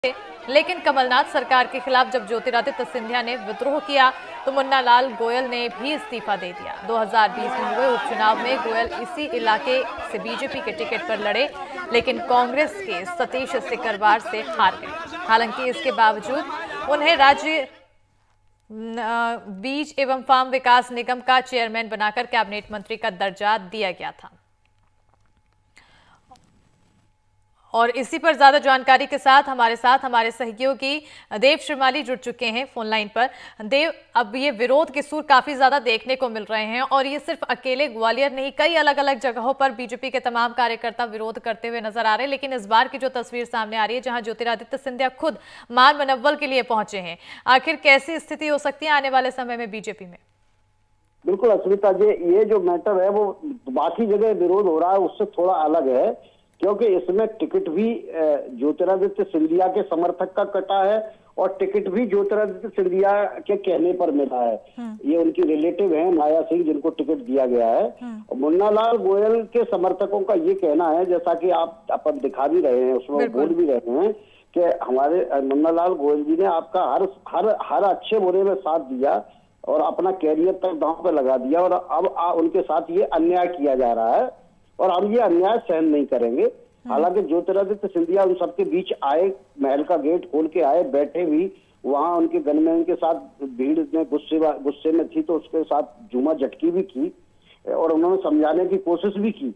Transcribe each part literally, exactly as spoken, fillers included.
लेकिन कमलनाथ सरकार के खिलाफ जब ज्योतिरादित्य सिंधिया ने विद्रोह किया तो मुन्ना लाल गोयल ने भी इस्तीफा दे दिया। दो हज़ार बीस में हुए उपचुनाव में गोयल इसी इलाके से बीजेपी के टिकट पर लड़े, लेकिन कांग्रेस के सतीश सिकरवार से हार गए। हालांकि इसके बावजूद उन्हें राज्य बीज एवं फार्म विकास निगम का चेयरमैन बनाकर कैबिनेट मंत्री का दर्जा दिया गया था। और इसी पर ज्यादा जानकारी के साथ हमारे साथ हमारे सहयोगी देव श्रीमाली जुड़ चुके हैं फोन लाइन पर। देव, अब ये विरोध के सुर काफी ज्यादा देखने को मिल रहे हैं और ये सिर्फ अकेले ग्वालियर नहीं, कई अलग अलग जगहों पर बीजेपी के तमाम कार्यकर्ता विरोध करते हुए नजर आ रहे हैं। लेकिन इस बार की जो तस्वीर सामने आ रही है, जहां ज्योतिरादित्य सिंधिया खुद मान मनव्वल के लिए पहुंचे हैं, आखिर कैसी स्थिति हो सकती है आने वाले समय में बीजेपी में? बिल्कुल अस्मिता जी, ये जो मैटर है वो बाकी जगह विरोध हो रहा है उससे थोड़ा अलग है, क्योंकि इसमें टिकट भी ज्योतिरादित्य सिंधिया के समर्थक का कटा है और टिकट भी ज्योतिरादित्य सिंधिया के कहने पर मिला है। ये उनकी रिलेटिव हैं माया सिंह, जिनको टिकट दिया गया है। मुन्ना लाल गोयल के समर्थकों का ये कहना है, जैसा कि आप अपन दिखा भी रहे हैं, उसमें बोल भी रहे हैं कि हमारे मुन्ना लाल गोयल जी ने आपका हर हर हर अच्छे बुरे में साथ दिया और अपना कैरियर तक दांव पे लगा दिया, और अब आ, उनके साथ ये अन्याय किया जा रहा है और हम ये अन्याय सहन नहीं करेंगे। हालांकि ज्योतिरादित्य सिंधिया उन सबके बीच आए, महल का गेट खोल के आए, बैठे भी वहां, उनके गनमैन के साथ भीड़ में गुस्से गुस्से में थी तो उसके साथ झूमा झटकी भी की और उन्होंने समझाने की कोशिश भी की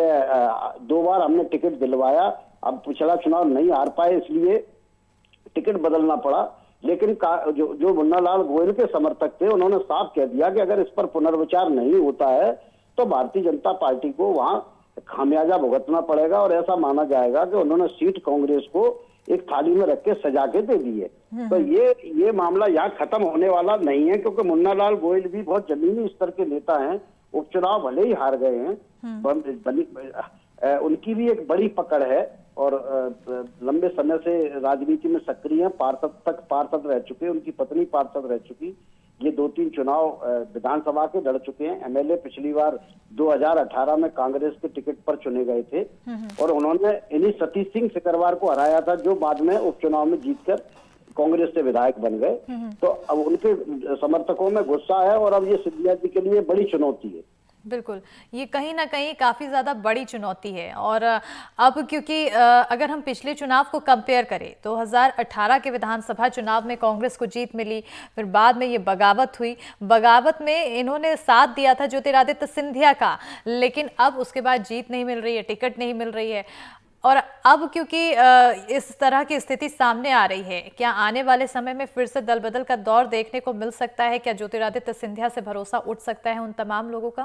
कि दो बार हमने टिकट दिलवाया, अब पिछला चुनाव नहीं हार पाए इसलिए टिकट बदलना पड़ा। लेकिन जो जो मुन्ना लाल गोयल के समर्थक थे उन्होंने साफ कह दिया कि अगर इस पर पुनर्विचार नहीं होता है तो भारतीय जनता पार्टी को वहां खामियाजा भुगतना पड़ेगा और ऐसा माना जाएगा कि उन्होंने सीट कांग्रेस को एक थाली में रख के सजा के दे दी है। तो ये ये मामला यहाँ खत्म होने वाला नहीं है, क्योंकि मुन्ना लाल गोयल भी बहुत जमीनी स्तर के नेता हैं, उपचुनाव भले ही हार गए हैं, बनी, उनकी भी एक बड़ी पकड़ है और लंबे समय से राजनीति में सक्रिय हैं, पार्षद तक पार्षद रह चुके, उनकी पत्नी पार्षद रह चुकी, ये दो तीन चुनाव विधानसभा के लड़ चुके हैं। एमएलए पिछली बार दो हज़ार अठारह में कांग्रेस के टिकट पर चुने गए थे और उन्होंने इन्हीं सतीश सिंह सिकरवार को हराया था, जो बाद में उपचुनाव में जीतकर कांग्रेस से विधायक बन गए। तो अब उनके समर्थकों में गुस्सा है और अब ये सिंधिया जी के लिए बड़ी चुनौती है। बिल्कुल, ये कहीं ना कहीं काफ़ी ज़्यादा बड़ी चुनौती है। और अब क्योंकि अगर हम पिछले चुनाव को कंपेयर करें, दो हज़ार अठारह के विधानसभा चुनाव में कांग्रेस को जीत मिली, फिर बाद में ये बगावत हुई, बगावत में इन्होंने साथ दिया था ज्योतिरादित्य सिंधिया का, लेकिन अब उसके बाद जीत नहीं मिल रही है, टिकट नहीं मिल रही है। और अब क्योंकि इस तरह की स्थिति सामने आ रही है, क्या आने वाले समय में फिर से दल बदल का दौर देखने को मिल सकता है? क्या ज्योतिरादित्य सिंधिया से भरोसा उठ सकता है उन तमाम लोगों का?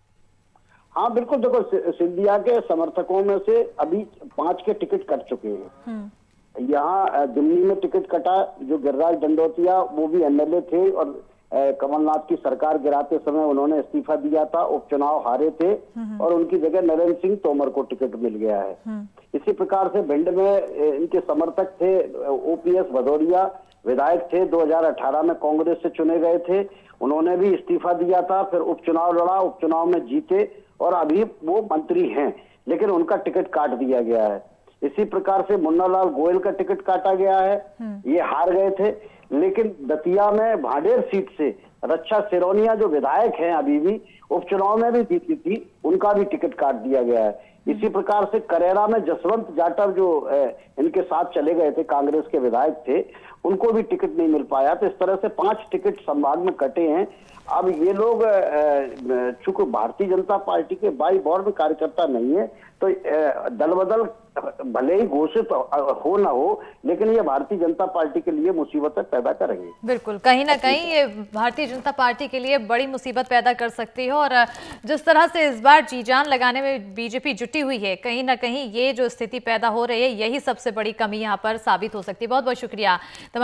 हाँ बिल्कुल, देखो सिंधिया के समर्थकों में से अभी पांच के टिकट कट चुके हैं। यहाँ दिल्ली में टिकट कटा, जो गिरिराज दंडोतिया वो भी एमएलए थे और कमलनाथ की सरकार गिराते समय उन्होंने इस्तीफा दिया था, उपचुनाव हारे थे और उनकी जगह नरेंद्र सिंह तोमर को टिकट मिल गया है। इसी प्रकार से भिंड में इनके समर्थक थे, ओपीएस भदौरिया विधायक थे, दो हज़ार अठारह में कांग्रेस से चुने गए थे, उन्होंने भी इस्तीफा दिया था, फिर उपचुनाव लड़ा, उपचुनाव में जीते और अभी वो मंत्री हैं, लेकिन उनका टिकट काट दिया गया है। इसी प्रकार से मुन्ना लाल गोयल का टिकट काटा गया है, ये हार गए थे। लेकिन दतिया में भाडेर सीट से रक्षा सिरोनिया जो विधायक हैं अभी भी उपचुनाव में भी जीती थी, उनका भी टिकट काट दिया गया है। इसी प्रकार से करेरा में जसवंत जाटव जो इनके साथ चले गए थे, कांग्रेस के विधायक थे, उनको भी टिकट नहीं मिल पाया। तो इस तरह से पांच टिकट संभाग में कटे हैं। अब ये लोग चूंकि भारतीय जनता पार्टी के बाई बॉर्ड कार्यकर्ता नहीं है, तो दल बदल भले ही घोषित हो ना हो, लेकिन ये भारतीय जनता पार्टी के लिए मुसीबतें पैदा करेंगे। बिल्कुल, कहीं ना कहीं ये भारतीय जनता पार्टी के लिए बड़ी मुसीबत पैदा कर सकती है। और जिस तरह से इस बार जी जान लगाने में बीजेपी जुटी हुई है, कहीं ना कहीं ये जो स्थिति पैदा हो रही है, यही सबसे बड़ी कमी यहाँ पर साबित हो सकती है। बहुत बहुत शुक्रिया।